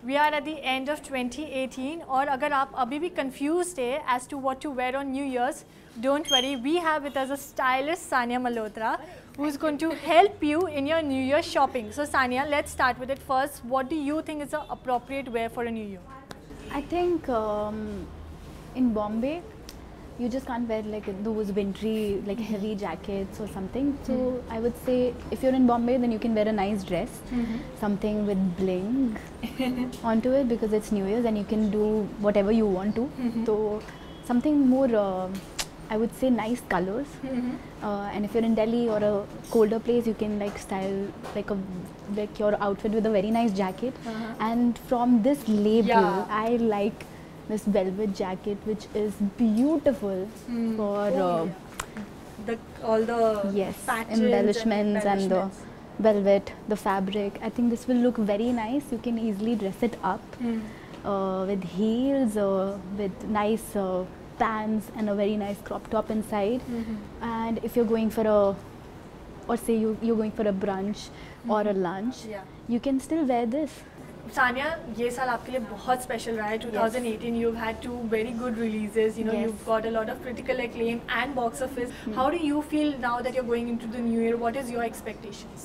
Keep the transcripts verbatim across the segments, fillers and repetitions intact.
We are at the end of twenty eighteen और अगर आप अभी भी confused है as to what to wear on New Year's, don't worry, we have with us a stylist Sania Malhotra who is going to help you in your New Year shopping. So Sania, let's start with it first. What do you think is the appropriate wear for a New Year? I think um, in Bombay, you just can't wear like those wintry, like heavy jackets or something. So mm-hmm. I would say if you're in Bombay, then you can wear a nice dress, mm-hmm. something with bling onto it because it's New Year's and you can do whatever you want to. Mm-hmm. So something more, uh, I would say, nice colors. Mm-hmm. uh, and if you're in Delhi or a colder place, you can like style like a like your outfit with a very nice jacket. Uh-huh. And from this label, yeah. I like this velvet jacket, which is beautiful mm. for oh, uh, yeah. the all the yes patches embellishments and, and the velvet, the fabric. I think this will look very nice. You can easily dress it up mm. uh, with heels, uh, with nice uh, pants and a very nice crop top inside. Mm-hmm. And if you're going for a, or say you you're going for a brunch mm-hmm. or a lunch, yeah. you can still wear this. Sania, ये साल आपके लिए बहुत special रहा है. twenty eighteen, you've had two very good releases. You know, yes. you've got a lot of critical acclaim and box office. Mm. How do you feel now that you're going into the new year? What is your expectations?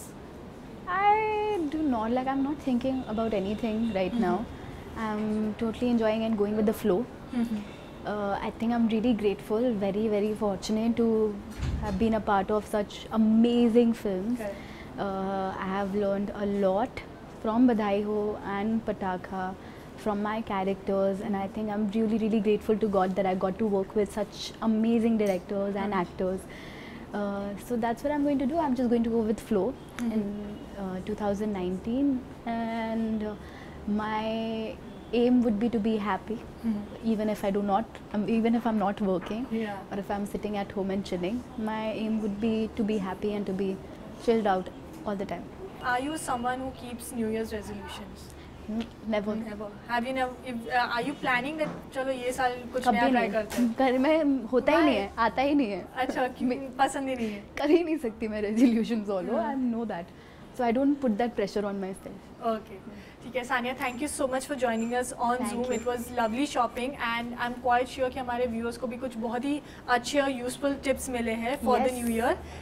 I do not like. I'm not thinking about anything right mm-hmm. now. I'm totally enjoying and going with the flow. Mm-hmm. uh, I think I'm really grateful, very very fortunate to have been a part of such amazing films. Okay. Uh, I have learned a lot from Badhai Ho and Patakha, from my characters, and I think I'm really really grateful to God that I got to work with such amazing directors and actors. Uh, so that's what I'm going to do. I'm just going to go with flow mm-hmm. in uh, two thousand nineteen, and uh, my aim would be to be happy, mm-hmm. even if I do not, um, even if I'm not working, yeah. or if I'm sitting at home and chilling. My aim would be to be happy and to be chilled out all the time. Are you someone who keeps New Year's resolutions? Never. Never. Have you never? If, uh, are you planning that? चलो ये साल कुछ नया try करते हैं. घर में होता ही नहीं है, आता ही नहीं है. अच्छा, क्यों पसंद ही नहीं है? कर ही नहीं सकती मैं resolutions all. I know that. So I don't put that pressure on myself. Okay. ठीक है Sania, thank you so much for joining us on thank Zoom. You. It was lovely shopping and I'm quite sure कि हमारे viewers को भी कुछ बहुत ही अच्छे और useful tips मिले हैं for yes. the new year.